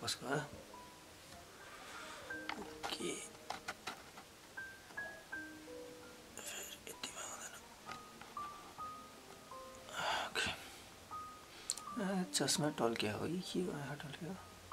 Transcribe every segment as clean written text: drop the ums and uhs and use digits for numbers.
कसको ओके चस्मा टल्क्या हो कि के हो टल्क्या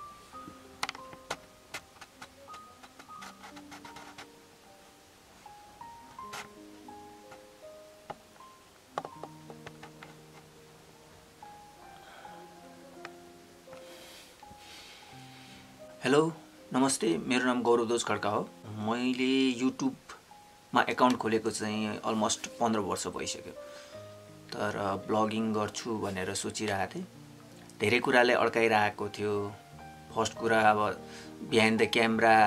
हेलो नमस्ते मेरो नाम गौरव ध्वज खड्का हो मैले युट्युबमा एकाउन्ट खोलेको चाहिँ अलमोस्ट 15 वर्ष भइसक्यो तर ब्लगिङ गर्छु भनेर सोचिरहेको थिएँ धेरै कुराले अड्काइरहेको थियो फर्स्ट कुरा अब बिहाइन्ड द क्यामेरा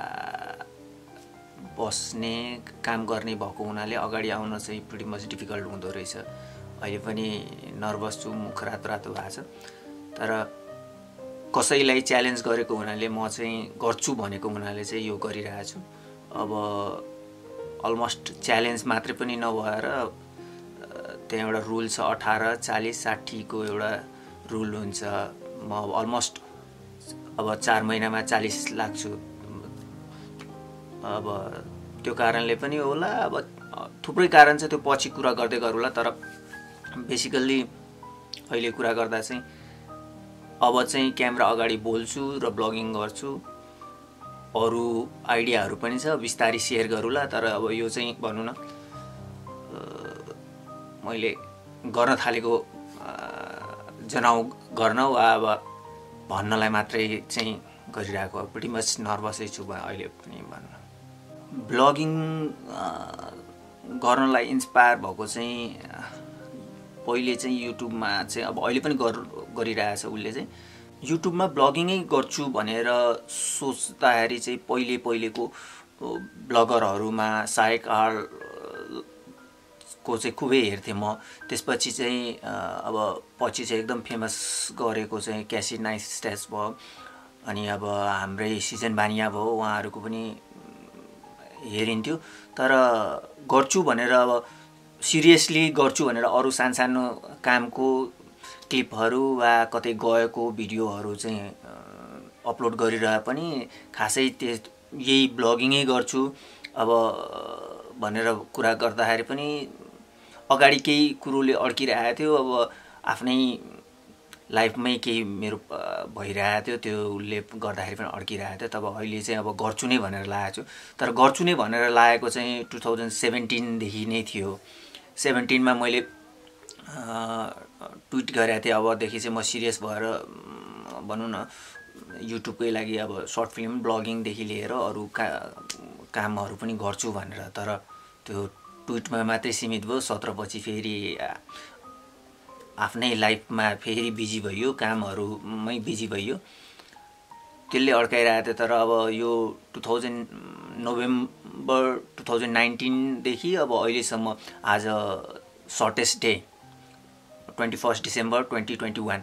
बस्ने काम गर्ने भएको हुनाले अगाडि आउन चाहिँ प्रिटी मच डिफिकल्ट हुँदो रहेछ अहिले पनि नर्भस छु मुख रातो रातो भएको छ तर कसैलाई च्यालेन्ज गरेको हुनाले म चाहिँ गर्छु भनेको हुनाले चाहिँ यो गरिरहेको छु अब अलमोस्ट च्यालेन्ज मात्रै पनि नभएर त्यहाँ एउटा रुल छ 18 40 60 को एउटा रुल हुन्छ म अलमोस्ट अब 4 महिनामा 40 लाग्छु अब त्यो कारणले पनि होला अब थुप्रै कारण छ त्यो पछि कुरा गर्दै गरौँला तर बेसिकल्ली अहिले कुरा गर्दा चाहिँ अब चाहिँ क्यामेरा अगाडि बोल्छु र ब्लगिङ गर्छु अरु आइडियाहरु पनि छ विस्तारै शेयर गरौँला तर अब यो चाहिँ भन्नु न मैले गर्न थालेको जनाउ गर्न वा अब भन्नलाई मात्रै चाहिँ गरिरहेको प्रिटी मच नर्भसै छु अहिले पनि भन्न ब्लगिङ गर्नलाई इन्स्पायर भएको चाहिँ पहिले चाहिँ युट्युबमा चाहिँ अब अहिले पनि गरिरहेछ उले चाहिँ युट्युबमा ब्लगिङै गर्छु भनेर सोच्दाखेरि चाहिँ पहिलेको ब्लगरहरुमा सायक आर को चाहिँ खुबै हेर्थे म त्यसपछि चाहिँ अब पछि चाहिँ एकदम फेमस गरेको चाहिँ क्यासी नाइस स्ट्याच भयो अनि अब हाम्रै सिजन बानिया भयो उहाँहरुको पनि हेरिन्थ्यो तर गर्छु भनेर अब सिरियसली गर्छु भनेर अरु सानो कामको क्लिपहरु वा कतै गएको भिडियोहरु चाहिँ अपलोड गरिरहे पनि खासै यही ब्लगिङै गर्छु अब भनेर कुरा गर्दाखेरि पनि अगाडि केही कुरोले अड्किरहेको थियो अब आफ्नै लाइफमै केही मेरो भइरहेको थियो त्योले गर्दाखेरि पनि अड्किरहेको थियो तब अहिले चाहिँ अब गर्छु नै भनेर लागेको छु तर गर्छु नै भनेर लागेको चाहिँ 2017 देखि नै थियो 17 मा मैले ट्वीट गरेको थिएँ अब देखि चाहिँ म सिरियस भएर भनौं न युट्युबकै लागि अब सर्ट फिल्म ब्लगिङ देखि लिएर अरु कामहरु पनि गर्छु भनेर तर त्यो ट्वीटमा मात्रै सीमित भयो 17 पछि फेरि आफ्नै लाइफमा फेरि बिजी भइयो कामहरुमै बिजी भइयो त्यसले अड्काइरहेको थियो तर अब यो 2000 नोभेम्बर 2019 देखि अब अहिलेसम्म आज शॉर्टेस्ट डे 21 डिसेम्बर 2021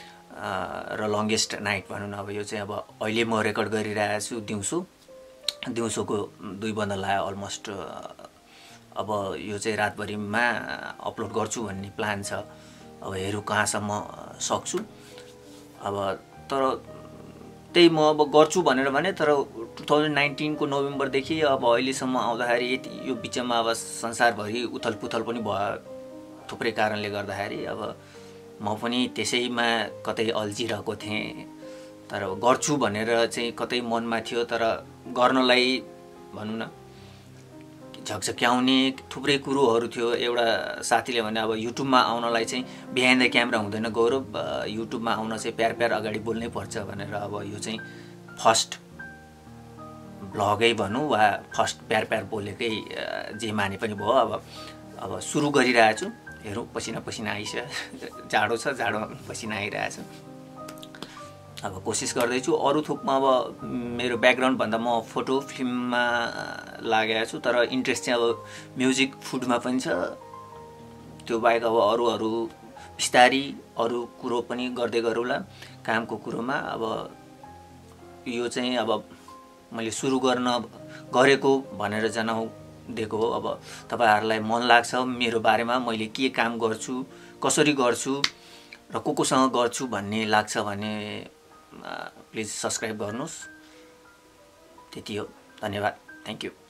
र लंगेस्ट नाइट भनौं न अब यो चाहिँ अब अहिले म रेकर्ड गरिरहेको छु दिउँसोको 2 बन्द लाग्यो अलमोस्ट अब यो चाहिँ रातभरिमा अपलोड गर्छु भन्ने प्लान छ अब हेरौं कहाँसम्म सक्छु अब तर त्यही म अब गर्छु भनेर भने तर 2019 को नोभेम्बर देखि अब अहिलेसम्म आउँदाखेरि यो बिचमा अब संसारभरि उथलपुथल पनि भयो थुप्रै कारणले गर्दाखेरि अब म पनि त्यसैमा कतै अल्झिरहेको थिएँ तर गर्छु भनेर चाहिँ कतै मनमा थियो तर गर्नलाई भनौं न झकझक्याउने थुप्रै कुरोहरु थियो एउटा साथीले भने अब युट्युबमा आउनलाई चाहिँ बिहाइन्ड द क्यामेरा हुँदैन गौरव युट्युबमा आउन चाहिँ प्यार अगाडि बोल्नै पर्छ भनेर अब यो चाहिँ फर्स्ट ब्लगै भनौं वा फर्स्ट प्यार बोलेकै जे माने पनि भयो अब सुरु गरिरहेको छु हेरौं पसिना आइछ जाडो छ जाडो पसिना आइरहेछ अब कोशिश गर्दै छु अरु थोकमा अब मेरो ब्याकग्राउन्ड भन्दा म फोटो फिल्ममा लागेको छु तर इन्ट्रेस्ट चाहिँ अब म्युजिक फुडमा पनि छ त्यो बाहेक अब अरु बिस्तारी अरु कुरो पनि गर्दै गरौला कामको कुरोमा अब यो चाहिँ अब मैले सुरु गर्न गरेको भनेर जनाउ दिएको हो अब तपाईहरुलाई मन लाग्छ मेरो बारेमा मैले के काम गर्छु कसरी गर्छु र कोसँग गर्छु भन्ने लाग्छ भने प्लिज सब्सक्राइब गर्नुहोस्। त्यति हो, धन्यवाद, थ्याङ्क यू।